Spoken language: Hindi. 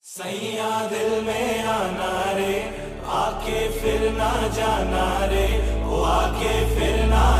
सैया दिल में आना रे, आके फिर ना जाना रे, वो आके फिर ना